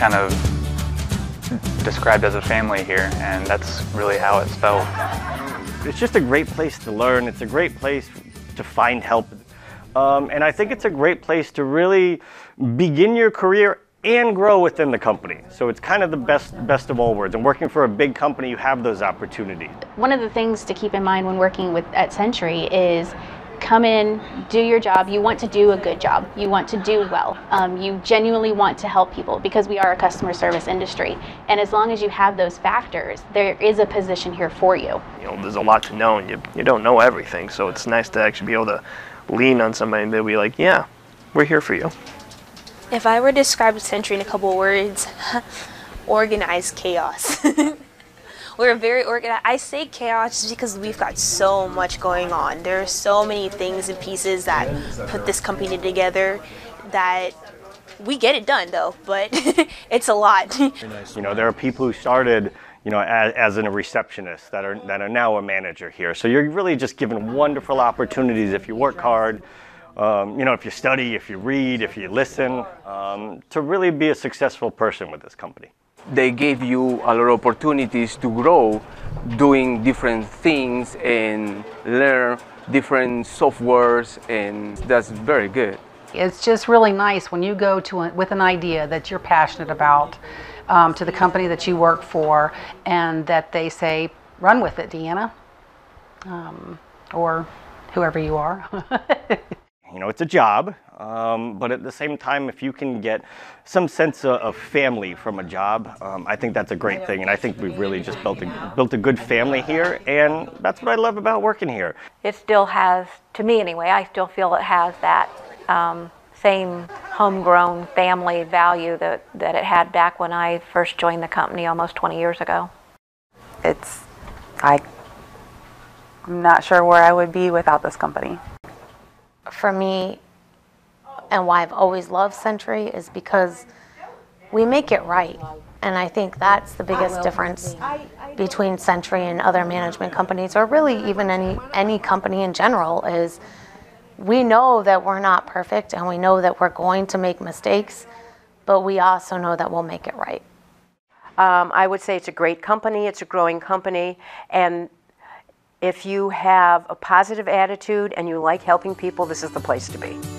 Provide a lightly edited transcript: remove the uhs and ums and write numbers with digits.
kind of described as a family here, and that's really how it's felt. It's just a great place to learn. It's a great place to find help. And I think it's a great place to really begin your career and grow within the company. So it's kind of the best of all worlds. And working for a big company, you have those opportunities. One of the things to keep in mind when working at Century is come in, do your job. You want to do a good job. You want to do well. You genuinely want to help people because we are a customer service industry. And as long as you have those factors, there is a position here for you. You know, there's a lot to know, and you don't know everything. So it's nice to actually be able to lean on somebody and they'll be like, yeah, we're here for you. If I were to describe Century in a couple of words, organized chaos. We're very organized. I say chaos just because we've got so much going on. There are so many things and pieces that put this company together that we get it done though, but it's a lot. You know, there are people who started, you know, as a receptionist that are now a manager here. So you're really just given wonderful opportunities if you work hard, you know, if you study, if you read, if you listen, to really be a successful person with this company. They gave you a lot of opportunities to grow doing different things and learn different softwares, and that's very good. It's just really nice when you go with an idea that you're passionate about to the company that you work for, and that they say, run with it, Deanna, or whoever you are. You know, it's a job, but at the same time, if you can get some sense of family from a job, I think that's a great thing. And I think we've really just built a good family here, and that's what I love about working here. It still has, to me anyway, I still feel it has that same homegrown family value that it had back when I first joined the company almost 20 years ago. I'm not sure where I would be without this company. For me, and why I've always loved Century, is because we make it right. And I think that's the biggest difference between Century and other management companies, or really even any company in general, is we know that we're not perfect and we know that we're going to make mistakes, but we also know that we'll make it right. I would say it's a great company, it's a growing company, and if you have a positive attitude and you like helping people, this is the place to be.